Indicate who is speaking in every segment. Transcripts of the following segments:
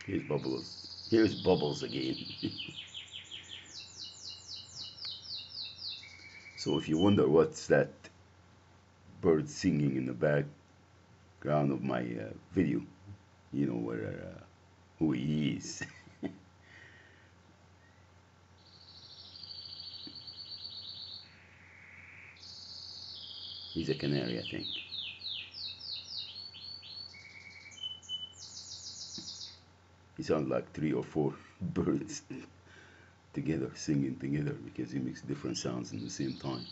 Speaker 1: Here's Bubbles. Here's Bubbles again. So if you wonder what's that bird singing in the background of my video, you know who he is. He's a canary, I think. He sounds like 3 or 4 birds together, singing together, because he makes different sounds in the same time.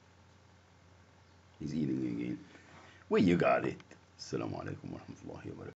Speaker 1: He's eating again. Well, you got it. Assalamu alaikum wa rahmatullahi wa barakatuh.